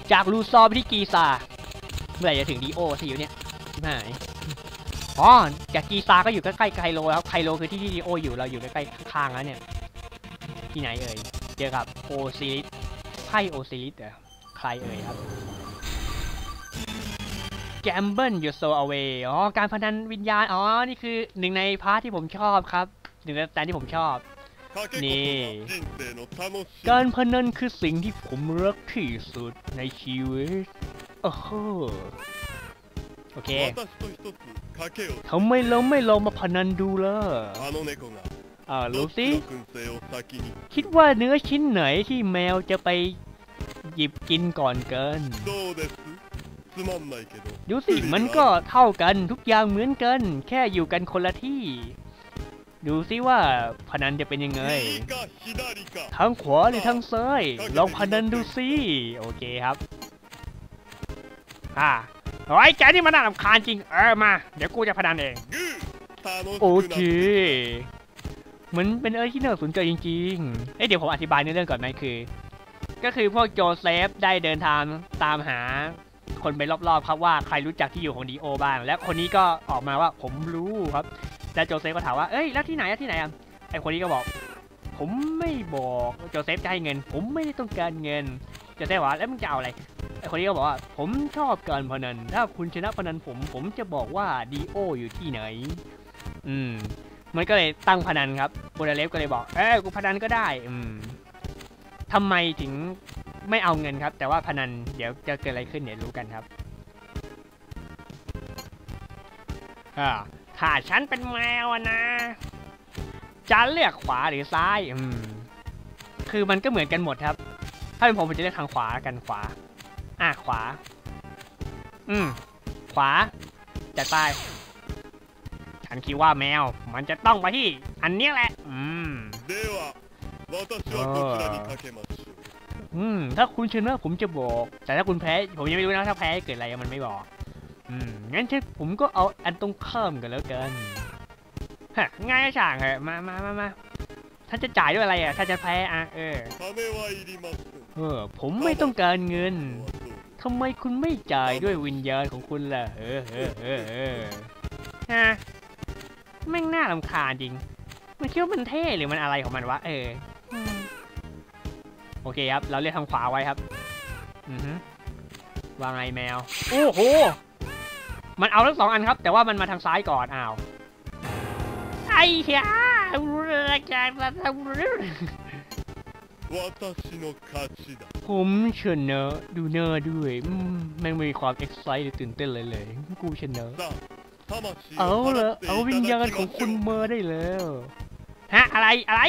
จากลูซอไปที่กีซาเมื่อไหร่จะถึงดีโอสิอยู่เนี่ยที่ไหนอ๋อจากกีซาก็อยู่ใกล้ๆไคโลครับไคโลคือที่ดีโออยู่เราอยู่ใกล้ๆข้างๆแล้วเนี่ยที่ไหนเอ่ยเจอกับโอซิลิสไพ่โอซิลิสใครเอ่ยครับ Gamble your soul away อ๋อการพนันวิญญาณอ๋อนี่คือหนึ่งในพาร์ทที่ผมชอบครับหนึ่งในสไตล์ที่ผมชอบนี่การพนันคือสิ่งที่ผมรักที่สุดในชีวิตโอ้โหโอเคทำไมเราไม่ลองมาพนันดูล่ะรู้สิคิดว่าเนื้อชิ้นไหนที่แมวจะไปหยิบกินก่อนกันดูสิมันก็เท่ากันทุกอย่างเหมือนกันแค่อยู่กันคนละที่ดูสิว่าพนันจะเป็นยังไงทางขวาหรือทางซ้ายลองพนันดูสิโอเคครับเฮ้ยแกนี่มันน่ารำคาญจริงมาเดี๋ยวกูจะพนันเองโอเคมันเป็นอะไรที่น่าสนใจจริงๆเดี๋ยวผมอธิบายในเรื่องก่อนไหมก็คือพวกโจเซฟได้เดินทางตามหาคนไปรอบๆครับว่าใครรู้จักที่อยู่ของดีโอบ้างและคนนี้ก็ออกมาว่าผมรู้ครับแล้วโจเซฟก็ถามว่าแล้วที่ไหนไอ้คนนี้ก็บอกผมไม่บอกโจเซฟจะให้เงินผมไม่ได้ต้องการเงินโจเซฟบอกแล้วมึงจะเอาอะไรไอ้คนนี้ก็บอกว่าผมชอบการพนันถ้าคุณชนะพนันผมจะบอกว่าดีโออยู่ที่ไหนมันก็เลยตั้งพนันครับโบดาเลฟก็เลยบอกกูพนันก็ได้ทำไมถึงไม่เอาเงินครับแต่ว่าพนันเดี๋ยวจะเกิดอะไรขึ้นเดี๋ยวรู้กันครับถ้าฉันเป็นแมวนะจะเลือกขวาหรือซ้ายคือมันก็เหมือนกันหมดครับถ้าเป็นผมจะเลือกทางขวากันขวาขวาขวาจัดไปฉันคิดว่าแมวมันจะต้องไปที่อันนี้แหละถ้าคุณชนะผมจะบอกแต่ถ้าคุณแพ้ผมยังไม่รู้นะถ้าแพ้เกิดอะไรมันไม่บอกงั้นผมก็เอาอันตรงข้ามกันแล้วกันง่ายช่างเหรอมาถ้าจะจ่ายด้วยอะไรถ้าจะแพ้ผมไม่ต้องการเงินทำไมคุณไม่จ่ายด้วยวิญญาณของคุณล่ะแม่งน่ารำคาญจริงมันคิดว่ามันเท่หรือมันอะไรของมันวะโอเคครับเราเลือกทางขวาไว้ครับว่าไงแมวโอ้โหมันเอาทั้ง2 อันครับแต่ว่ามันมาทางซ้ายก่อนไอ้เหี้ยผมชนะดูหน้าด้วยแม่งมีความเอ็กไซต์หรือตื่นเต้นเลยกูชนะเอาละเอาวิญญาณของคุณมาได้แล้วอะไร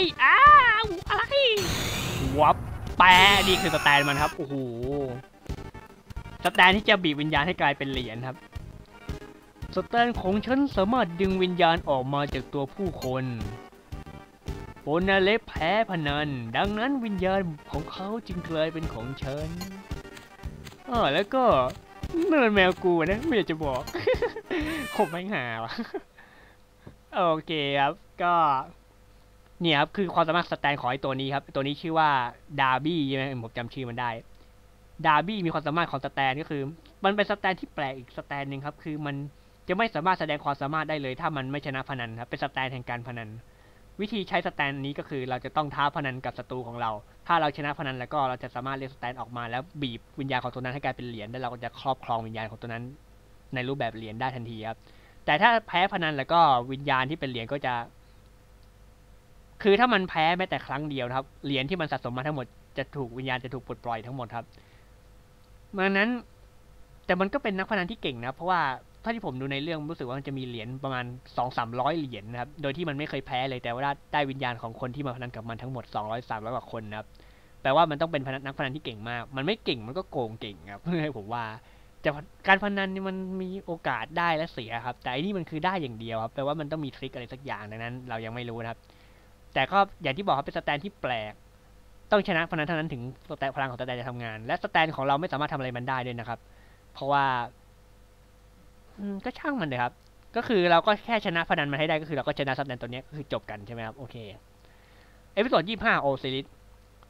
วับแปะนี่คือสแตนมันครับโอ้โหสแตนที่จะบีบวิญญาณให้กลายเป็นเหรียญครับสแตนของฉันสามารถดึงวิญญาณออกมาจากตัวผู้คนโบนาเล็บแพ้พนันดังนั้นวิญญาณของเขาจึงกลายเป็นของฉันแล้วก็นั่นแมวกูนะไม่อยากจะบอกผมไม่หาวะโอเคครับก็เนี่ยครับคือความสามารถสแตนของไอ้ตัวนี้ครับตัวนี้ชื่อว่าดาร์บี้ใช่ไหมผมจำชื่อมันได้ดาร์บี้มีความสามารถของสแตนก็คือมันเป็นสแตนที่แปลกอีกสแตนหนึ่งครับคือมันจะไม่สามารถแสดงความสามารถได้เลยถ้ามันไม่ชนะพนันครับเป็นสแตนแห่งการพนันวิธีใช้สแตนนี้ก็คือเราจะต้องท้าพนันกับศัตรูของเราถ้าเราชนะพนันแล้วก็เราจะสามารถเรียกสแตนออกมาแล้วบีบวิญญาณของตัวนั้นให้กลายเป็นเหรียญแล้วเราก็จะครอบครองวิญญาณของตัวนั้นในรูปแบบเหรียญได้ทันทีครับแต่ถ้าแพ้พนันแล้วก็วิญญาณที่เป็นเหรียญก็จะคือถ้ามันแพ้แม้แต่ครั้งเดียวครับเหรียญที่มันสะสมมาทั้งหมดจะถูกวิญญาณจะถูกปลดปล่อยทั้งหมดครับดังนั้นแต่มันก็เป็นนักพนันที่เก่งนะเพราะว่าถ้าที่ผมดูในเรื่องรู้สึกว่ามันจะมีเหรียญประมาณ 200-300 เหรียญนะครับโดยที่มันไม่เคยแพ้เลยแต่ว่าได้วิญญาณของคนที่มาพนันกับมันทั้งหมด 200-300 กว่าคนนะครับแปลว่ามันต้องเป็นนักพนันที่เก่งมากมันไม่เก่งมันก็โกงเก่งครับผมว่าแต่การพนันนี่มันมีโอกาสได้และเสียครับแต่อันนี้มันคือได้อย่างเดียวครับแปลว่ามันต้องมีทริคอะไรสักอย่างดังนั้นเรายังไม่รู้นะครับแต่ก็อย่างที่บอกครับเป็นสแตนที่แปลกต้องชนะพนันเท่านั้นถึงสแตนพลังของสแตนจะทำงานและสแตนของเราไม่สามารถทำอะไรมันได้ด้วยนะครับเพราะว่าก็ช่างมันเลยครับก็คือเราก็แค่ชนะพนันมันให้ได้ก็คือเราก็ชนะสแตนตัวนี้ก็คือจบกันใช่ไหมครับโอเคเอพิโซด25โอซิลิส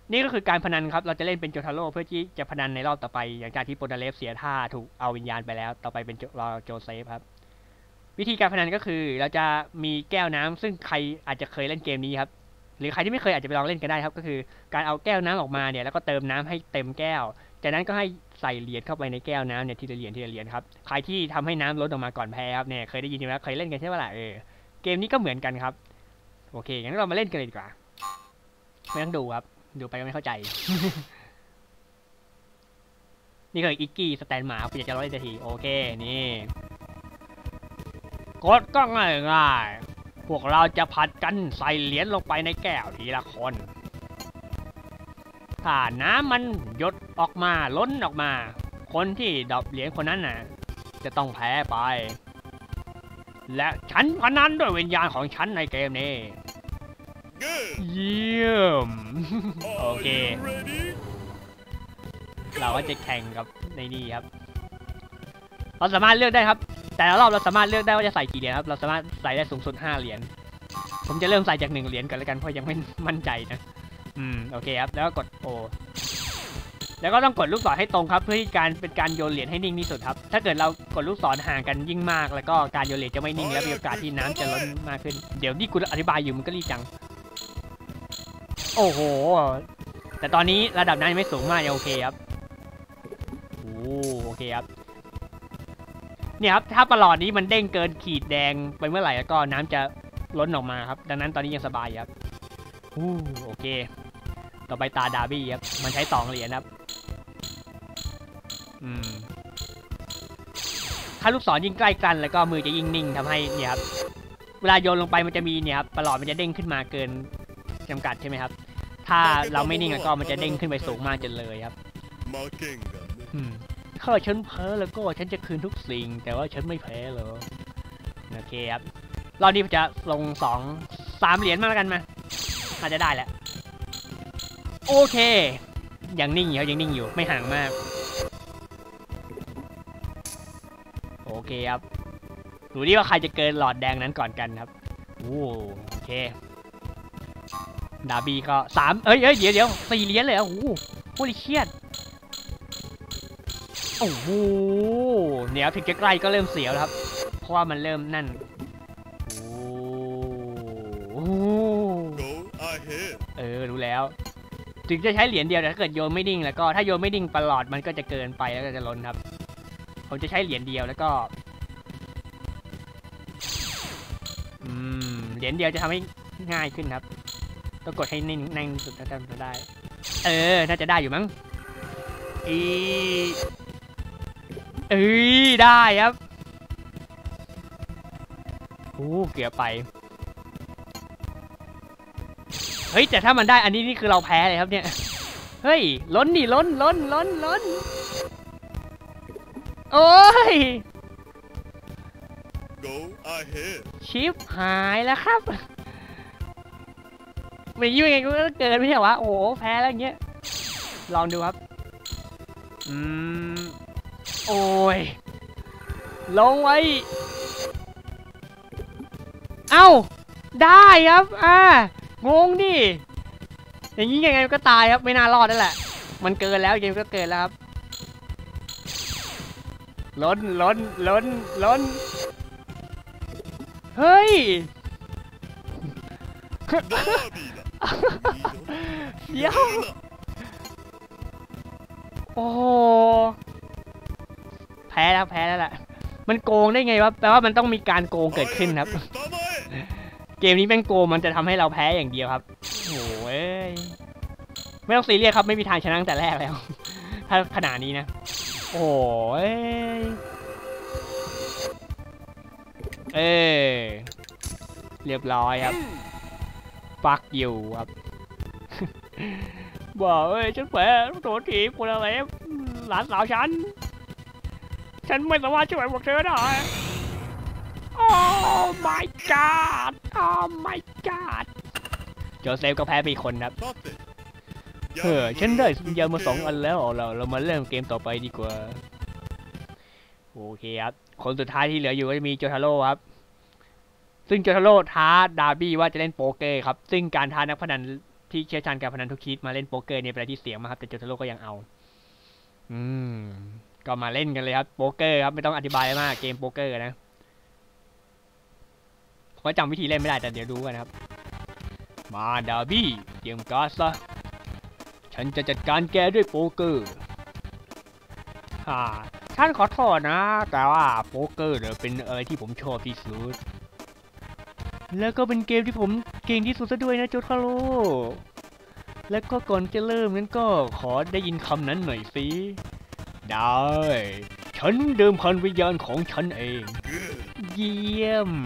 นี่ก็คือการพนันครับเราจะเล่นเป็นโจทาโร่เพื่อที่จะพนันในรอบต่อไปอย่างจากที่โปรตาเลฟเสียท่าถูกเอาวิญญาณไปแล้วต่อไปเป็นโจเซฟครับวิธีการพนันก็คือเราจะมีแก้วน้ำซึ่งใครอาจจะเคยเล่นเกมนี้ครับหรือใครที่ไม่เคยอาจจะไปลองเล่นกันได้ครับก็คือการเอาแก้วน้ำออกมาเนี่ยแล้วก็เติมน้ำให้เต็มแก้วจากนั้นก็ให้ใส่เหรียญเข้าไปในแก้วน้ำเนี่ยทีละเหรียญครับใครที่ทำให้น้ำล้นออกมาก่อนแพ้ครับเนี่ยเคยได้ยินไหมเคยเล่นกันใช่ไหมล่ะเกมนี้ก็เหมือนกันครับโอเคงั้นเรามาเล่นกันเลยดีกว่าไม่ต้องดูครับดูไปก็ไม่เข้าใจ นี่คืออิกกี้สแตนหมาอยากจะร้อยนาทีโอเคนี่กดก็ง่ายๆพวกเราจะผัดกันใส่เหรียญลงไปในแก้วทีละคนถ้าน้ำมันหยดออกมาล้นออกมาคนที่ดรอปเหรียญคนนั้นน่ะจะต้องแพ้ไปและฉันพนันด้วยวิญญาณของฉันในเกมนี้เยี่ยมโอเคเราก็จะแข่งกับในนี่ครับเราสามารถเลือกได้ครับแต่ละรอบเราสามารถเลือกได้ว่าจะใส่กี่เหรียญครับเราสามารถใส่ได้สูงสุด5เหรียญผมจะเริ่มใส่จาก1เหรียญก่อนแล้วกันเพราะยังไม่มั่นใจนะโอเคครับแล้วก็กดโอแล้วก็ต้องกดลูกศรให้ตรงครับเพื่อที่เป็นการโยนเหรียญให้นิ่งที่สุดครับถ้าเกิดเรากดลูกศรห่างกันยิ่งมากแล้วก็การโยนเหรียญจะไม่นิ่งและมีโอกาสที่น้ำจะล้นมากขึ้นเดี๋ยวนี่กูอธิบายอยู่มันก็รีบจังโอ้โหแต่ตอนนี้ระดับน้ำยังไม่สูงมากยังโอเคครับโอเคครับเนี่ยครับถ้าประหลอดนี้มันเด้งเกินขีดแดงไปเมื่อไหร่แล้วก็น้ำจะล้นออกมาครับดังนั้นตอนนี้ยังสบายครับโอเคต่อไปตาดาร์บี้ครับมันใช้2เหรียญครับถ้าลูกศรยิ่งใกล้กันแล้วก็มือจะยิ่งนิ่งทำให้เนี่ยครับเวลาโยนลงไปมันจะมีเนี่ยครับประหลอดมันจะเด้งขึ้นมาเกินจำกัดใช่ไหมครับถ้าเราไม่นิ่งแล้วก็มันจะเด้งขึ้นไปสูงมากจนเลยครับถ้าฉันแพ้แล้วก็ฉันจะคืนทุกสิ่งแต่ว่าฉันไม่แพ้เหรอโอเคครับรอบนี้จะลง3เหรียญมาแล้วกันมาอาจจะได้แหละโอเคยังนิ่งอยู่ไม่ห่างมากโอเคครับดูดิว่าใครจะเกินหลอดแดงนั้นก่อนกันครับโอเคดาร์บี้ก็3เดี๋ยว4เหรียญเลยโอ้โหโคตรเครียดโอ้โหเนี่ยถึงจะใกล้ก็เริ่มเสียวแล้วครับเพราะว่ามันเริ่มนั่นรู้แล้วถึงจะใช้เหรียญเดียวแต่ถ้าเกิดโยนไม่นิ่งแล้วก็ถ้าโยนไม่นิ่งประหลอดมันก็จะเกินไปแล้วก็จะล้นครับผมจะใช้เหรียญเดียวแล้วก็เหรียญเดียวจะทำให้ง่ายขึ้นครับต้องกดให้นิ่งสุดถ้าทำได้น่าจะได้อยู่มั้งได้ครับเกือบไปเฮ้ยแต่ถ้ามันได้อันนี้นี่คือเราแพ้เลยครับเนี่ยเฮ้ยล้นดิล้นโอ้ยชิปหายแล้วครับไม่ยุ่งไงก็เกินไม่ใช่วะโอ้แพ้แล้วอย่างเงี้ยลองดูครับโอ้ยลงไว้เอ้าได้ครับงงดิอย่างนี้ยังไงก็ตายครับไม่น่ารอดนั่นแหละมันเกินแล้วเกมก็เกินแล้วครับล้นเฮ้ยเดี๋ยวโอ้แพ้แล้วแหละมันโกงได้ไงวะแปลว่ามันต้องมีการโกงเกิดขึ้นครับเกมนี้แม่งโกงมันจะทำให้เราแพ้อย่างเดียวครับโอ้ยไม่ต้องซีเรียสครับไม่มีทางชนะตั้งแต่แรกแล้วถ้าขนาดนี้นะโอ้ยเรียบร้อยครับฟักอยู่ครับบอกฉันแพ้โดนถีบคนอะไรหลานสาวฉันไม่สามารถช่วยพวกเธอได้โอ้ my god โอ้ my god โจเซฟก็แพ้ไปอีกคนครับฉันได้วิญญาณมา2 อันแล้วเรามาเริ่มเกมต่อไปดีกว่าโอเคครับคนสุดท้ายที่เหลืออยู่ก็จะมีโจทาโร่ครับซึ่งโจทาโร่ท้าดาร์บี้ว่าจะเล่นโป๊กเกอร์ครับซึ่งการท้านักพนันที่เชี่ยวชาญการพนันทุกชนิดมาเล่นโป๊กเกอร์เนี่ยเป็นอะไรที่เสียงมากครับแต่โจทาโร่ก็ยังเอาก็มาเล่นกันเลยครับโป๊กเกอร์ครับไม่ต้องอธิบายมากเกมโป๊กเกอร์นะผมก็จำวิธีเล่นไม่ได้แต่เดี๋ยวดูกันครับมาดาร์บี้เตรียมการ์ดซะฉันจะจัดการแกด้วยโป๊กเกอร์ฉันขอโทษนะแต่ว่าโป๊กเกอร์เนี่ยเป็นอะไรที่ผมชอบที่สุดแล้วก็เป็นเกมที่ผมเก่งที่สุดซะด้วยนะโจทาโร่แล้วก็ก่อนจะเริ่มนั้นก็ขอได้ยินคำนั้นหน่อยสิได้ฉันเดิมพันวิญญาณของฉันเองเยี่ยม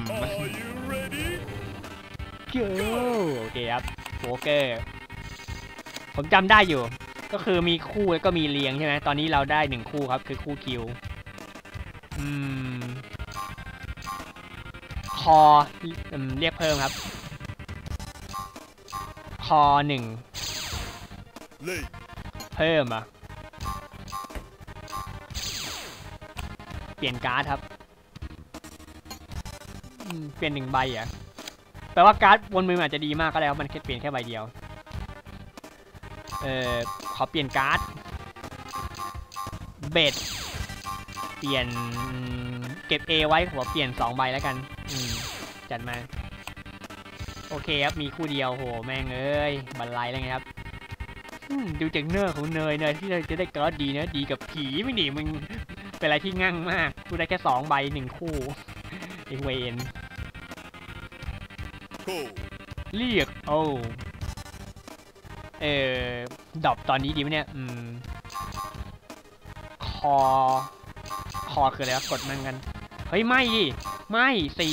โอเคครับโป๊กเกอร์ผมจำได้อยู่ก็คือมีคู่แล้วก็มีเรียงใช่ไหมตอนนี้เราได้1คู่ครับคือคู่คิวคอเรียกเพิ่มครับคอ1เพิ่มเปลี่ยนการ์ดครับเปลี่ยน1ใบแปลว่าการ์ดบนมืออาจจะดีมากก็แล้วมันแค่เปลี่ยนแค่ใบเดียวขอเปลี่ยนการ์ดเบ็ดเปลี่ยนเก็บ A ไว้ขอเปลี่ยน2ใบแล้วกันจัดมาโอเคครับมีคู่เดียวโหแม่งเอ้ยบันไลอะไรเงี้ยครับดูจากเนื้อของเนยที่เราจะได้การ์ดดีนะดีกับผีไม่หนีมึงเป็นอะไรที่งั่งมากกูได้แค่2ใบ1คู่ไอเวนเรียกดรอปตอนนี้ดีไหมเนี่ยคอคืออะไรวะกดมันกันเฮ้ยไม่ดิไม่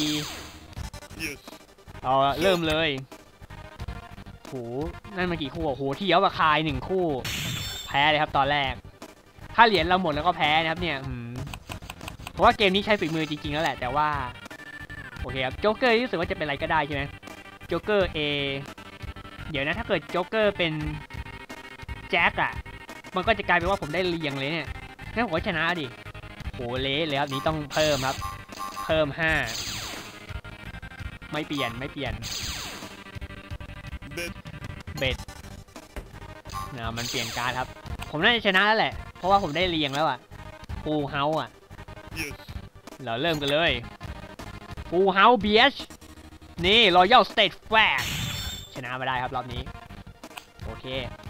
4เอาเริ่มเลยโหนั่นมันกี่คู่โหที่เยอะกว่าคาย1คู่แพ้เลยครับตอนแรกถ้าเหรียญเราหมดแล้วก็แพ้นะครับเนี่ยเพราะว่าเกมนี้ใช้ฝีมือจริงๆแล้วแหละแต่ว่าโอเคครับโจ๊กเกอร์รู้สึกว่าจะเป็นอะไรก็ได้ใช่ไหมโจ๊กเกอร์ A เดี๋ยวนะถ้าเกิดโจ๊กเกอร์เป็นแจ็คมันก็จะกลายเป็นว่าผมได้เรียงเลยเนี่ยงั้นผมชนะดิโหเละเลยครับนี้ต้องเพิ่มครับเพิ่ม5ไม่เปลี่ยนเบ็ดมันเปลี่ยนการ์ดครับผมน่าจะชนะแล้วแหละเพราะว่าผมได้เรียงแล้วฟูลเฮาส์เราเริ่มกันเลยฟูลเฮาส์เบียชนี่รอยัลสเตทแฟร์ชนะมาได้ครับรอบนี้โอเค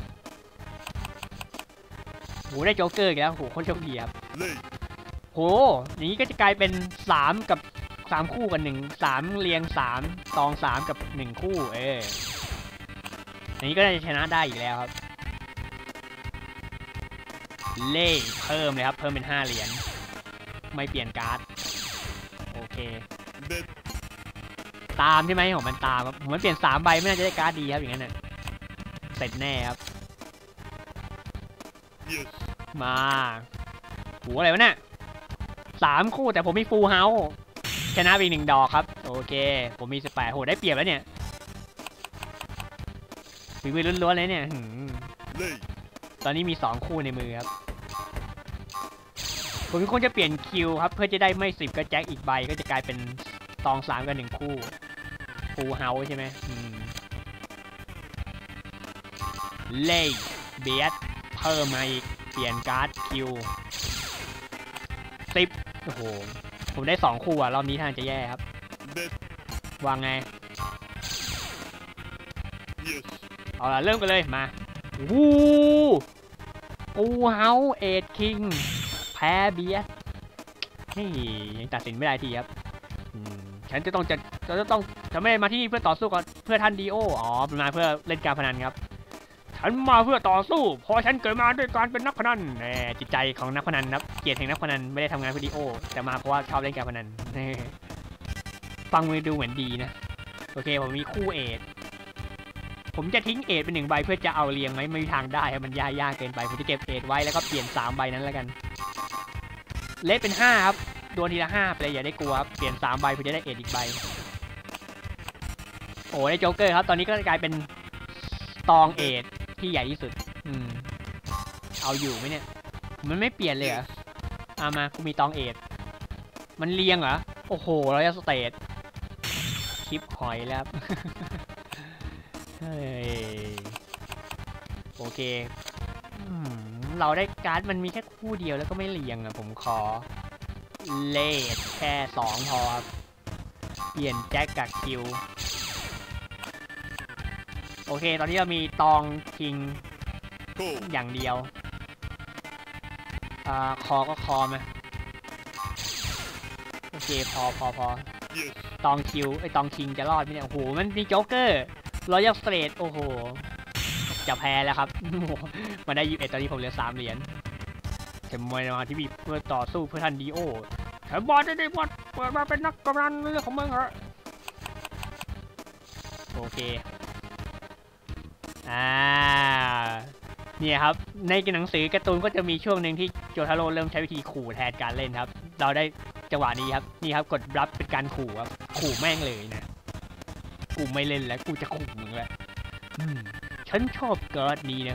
โหได้โจ๊กเกอร์อีกแล้วโหโคตรโชคดีครับโหอย่างนี้ก็จะกลายเป็น3กับ3คู่กัน3เรียง3ตอง3กับ1คู่อย่างนี้ก็จะชนะได้อีกแล้วครับเล่เพิ่มเลยครับเพิ่มเป็น5เหรียญไม่เปลี่ยนการ์ดโอเคตามใช่ไหมของมันตามครับผมมันเปลี่ยน3ใบไม่น่าจะได้การ์ดดีครับอย่างนั้นเสร็จแน่ครับมาโหอะไรวะเนี่ย3คู่แต่ผมมีฟูลเฮาส์ชนะไป1ดอกครับโอเคผมมี18โหได้เปรียบแล้วเนี่ยฝีมือล้วนๆเลยเนี่ยตอนนี้มี2คู่ในมือครับผมคงจะเปลี่ยนคิวครับเพื่อจะได้ไม่10ก็แจ็คอีกใบก็จะกลายเป็นตอง3กับ1คู่ฟูลเฮาส์ใช่ไหมเล่เบียดเพิ่มมาอีกเปลี่ยนการ์ดคิว10โอ้โหผมได้2คู่รอบนี้ท่านจะแย่ครับวางไงเอาล่ะเริ่มกันเลยมาฟูลเฮาส์8คิงแพ้เบียดนี่ยังตัดสินไม่ได้ทีครับฉันจะไม่มาที่นี่เพื่อต่อสู้กับเพื่อท่านดีโอมาเพื่อเล่นการพนันครับฉันมาเพื่อต่อสู้เพราะฉันเกิดมาด้วยการเป็นนักพนันจิตใจของนักพนันครับเกียรติแห่งนักพนันไม่ได้ทำงานเพื่อดีโอแต่มาเพราะว่าชอบเล่นการพนันฟังมือดูเหมือนดีนะโอเคผมมีคู่เอทผมจะทิ้งเอทเป็น1ใบเพื่อจะเอาเรียงไหมไม่มีทางได้ครับมันยากเกินไปผมจะเก็บเอทไว้แล้วก็เปลี่ยน3ใบนั้นแล้วกันเละเป็น5ครับโดนทีละ5ไปเลยอย่าได้กลัวครับเปลี่ยน3ใบเพื่อจะได้เอทอีกใบโอ้ได้โจ๊กเกอร์ครับตอนนี้ก็กลายเป็นตองเอทที่ใหญ่ที่สุดเอาอยู่ไหมเนี่ยมันไม่เปลี่ยนเลยเหรอมากูมีตองเอทมันเรียงเหรอโอ้โหเราจะสเตทคลิปหอยแล้วเฮ้ยเคเราได้การ์ดมันมีแค่คู่เดียวแล้วก็ไม่เรียงอะผมขอเลทแค่2พอครับเปลี่ยนแจ็คกับคิวโอเคตอนนี้เรามีตองคิงอย่างเดียวคอก็คอมาโอเคพอตองคิวตองคิงจะรอดไหมเนี่ยโอ้โหมันมีโจ๊กเกอร์รอยัลสเตรทโอ้โหจะแพ้แล้วครับมาได้21ตอนนี้ผมเหลือ3เหรียญเทมมวยมาที่บีเพื่อต่อสู้เพื่อทันดีโอแถมบอลได้บอลเปิดมาเป็นนักกำนันเรื่องของมึงเหรอโอเคเนี่ยครับในหนังสือการ์ตูนก็จะมีช่วงหนึ่งที่โจทาโร่เริ่มใช้วิธีขู่แทนการเล่นครับเราได้จังหวะนี้ครับนี่ครับกดรับเป็นการขู่ครับขู่แม่งเลยนะกูไม่เล่นแล้วกูจะขู่มึงแล้วฉันชอบการ์ดนี้นะ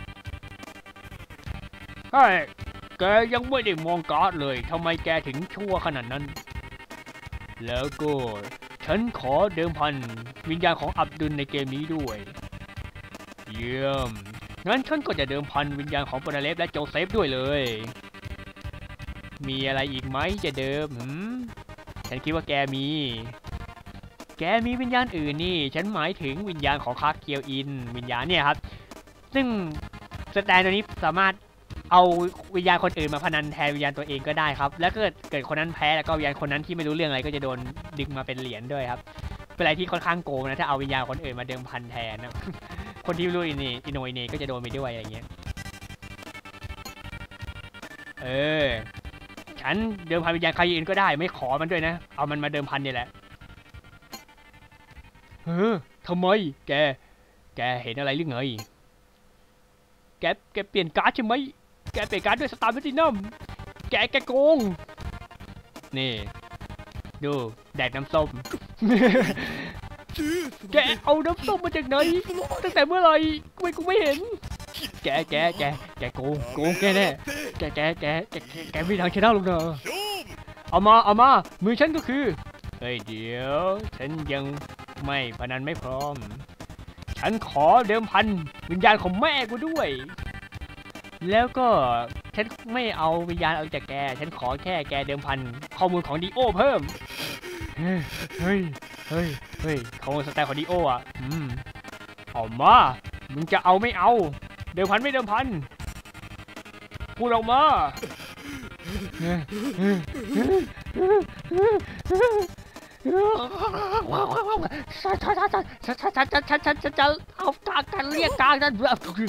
เฮ้ยแกยังไม่ได้มองการ์ดเลยทำไมแกถึงชั่วขนาดนั้นแล้วก็ฉันขอเดิมพันวิญญาณของอับดุลในเกมนี้ด้วยเยี่ยมงั้นฉันก็จะเดิมพันวิญญาณของโปนาเลฟและโจเซฟด้วยเลยมีอะไรอีกไหมจะเดิมฉันคิดว่าแกมีวิญญาณอื่นนี่ฉันหมายถึงวิญญาณของคาร์เคียวอินวิญญาณเนี่ยครับซึ่งสแตนตัวนี้สามารถเอาวิญญาณคนอื่นมาพนันแทนวิญญาณตัวเองก็ได้ครับแล้วเกิดคนนั้นแพ้แล้วก็วิญญาณคนนั้นที่ไม่รู้เรื่องอะไรก็จะโดนดึงมาเป็นเหรียญด้วยครับเป็นอะไรที่ค่อนข้างโกงนะถ้าเอาวิญญาณคนอื่นมาเดิมพันแทนนะคนที่รู้อินโนอินเนก็จะโดนไปด้วยอะไรเงี้ยฉันเดิมพันวิญญาณใครอื่นก็ได้ไม่ขอมันด้วยนะเอามันมาเดิมพันนี่แหละทำไมแกเห็นอะไรหรือไงแกเปลี่ยนการ์ดใช่ไหมแกเปลี่ยนการ์ดด้วยสตาร์แพลตินัมแกโกงนี่ดูแดกน้ำส้ม แกเอาน้ำส้มมาจากไหนตั้งแต่เมื่อไหร่กูไม่เห็นแกโกงแกแน่แกไม่ทางชนะหรอกนะเอามามือฉันก็คือเฮ้ยเดี๋ยวฉันยังไม่พนันไม่พร้อมฉันขอเดิมพันวิญญาณของแม่กูด้วยแล้วก็ฉันไม่เอาวิญญาณเอาจากแกฉันขอแค่แกเดิมพันข้อมูลของดีโอเพิ่มเฮ้ยข้อมูลสแตนของดีโออ่ะเอามามึงจะเอาไม่เอาเดิมพันไม่เดิมพันพูดออกมาฉันจะเอาการเรียกการนั้น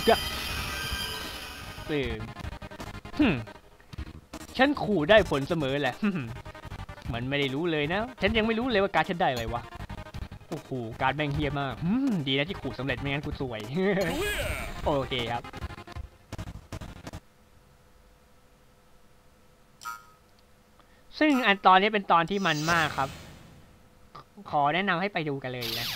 ฉันขู่ได้ผลเสมอแหละมันไม่ได้รู้เลยนะฉันยังไม่รู้เลยว่าการฉันได้อะไรวะโอ้โหการแม่งเฮี้ยมากดีนะที่ขู่สำเร็จไม่งั้นกูสวยโอเคครับซึ่งอันตอนนี้เป็นตอนที่มันมากครับขอแนะนำให้ไปดูกันเลยนะ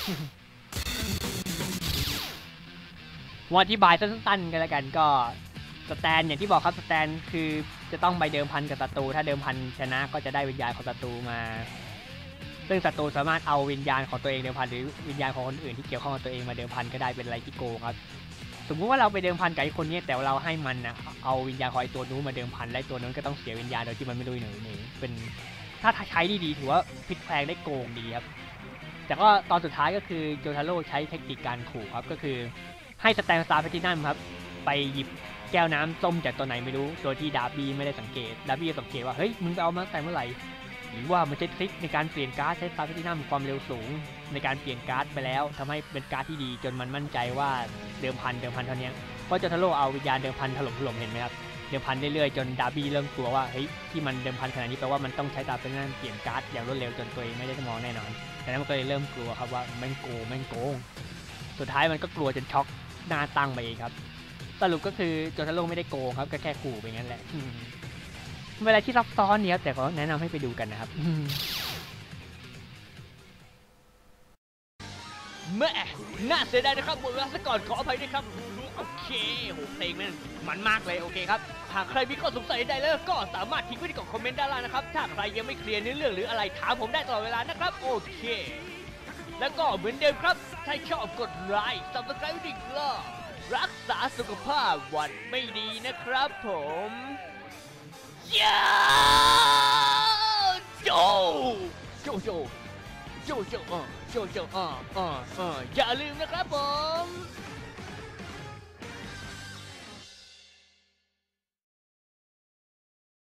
ว่าอธิบายสั้นๆกันแล้วกันก็สแตนอย่างที่บอกครับสแตนคือจะต้องไปเดิมพันกับศัตรูถ้าเดิมพันชนะก็จะได้วิญญาณของศัตรูมาซึ่งศัตรูสามารถเอาวิญญาณของตัวเองเดิมพันหรือวิญญาณของคนอื่นที่เกี่ยวข้องกับตัวเองมาเดิมพันก็ได้เป็นอะไรที่โกงครับสมมติว่าเราไปเดิมพันกับไอ้คนนี้แต่เราให้มันนะเอาวิญญาณของไอ้ตัวนู้นมาเดิมพันและตัวนู้นก็ต้องเสียวิญญาณโดยที่มันไม่รู้หนึ่งเป็นถ้าใช้ดีๆถือว่าพลิกแพลงได้โกงดีครับแต่ก็ตอนสุดท้ายก็คือโจทาโร่ใช้เทคนิคการขู่ครับก็คือให้สแตนสตาร์แพลตินัมครับไปหยิบแก้วน้ำส้มจากตัวไหนไม่รู้โดยที่ดาร์บี้ไม่ได้สังเกตดาร์บี้สังเกตว่าเฮ้ยมึงไปเอามาแต่เมื่อไหร่หรือว่ามันใช้ทริคในการเปลี่ยนการ์ดใช้สตาร์แพลตินัมความเร็วสูงในการเปลี่ยนการ์ดไปแล้วทำให้เป็นการ์ดที่ดีจนมันมั่นใจว่าเดิมพันเท่านี้เพราะโจทาโร่เอาวิญญาณเดิมพันถล่มเห็นไหมครับเดิมพันเรื่อยๆจนดาร์บี้เริ่มกลัวว่าเฮ้ยที่มันเดิมพันขนาดนี้แปลว่ามันต้องใช้สตาร์แพลตินัมเปลี่ยนการ์ดอย่างรวดเร็วจนตัวเองไม่ได้มองแน่นอนแต่นั้นมันก็เลยเริ่มกลัวครับว่าแม่งโกงสุดท้ายมันก็กลัวจนช็อกหน้าตั้งไปเองครับสรุปก็คือโจทาโร่ไม่ได้โกงครับก็แค่ขู่ไปงั้นแหละเวลาที่ซับซ้อนเนี่ยแต่ก็แนะนำให้ไปดูกันนะครับแม่น่าเสียดายนะครับหมดเวลาซะก่อนขออภัยด้วยครับโอเคโหเพลงมันมากเลยโอเคครับหากใครมีข้อสงสัยใดแล้วก็สามารถทิ้งไว้ที่กล่องคอมเมนต์ด้านล่างนะครับถ้าใครยังไม่เคลียร์เนื้อเรื่องหรืออะไรถามผมได้ตลอดเวลานะครับโอเคแล้วก็เหมือนเดิมครับถ้าชอบกดไลค์ Subscribe ดิครับรักษาสุขภาพหวัดไม่ดีนะครับผมยาโจโจโจโจโจโจโจอย่าลืมนะครับผม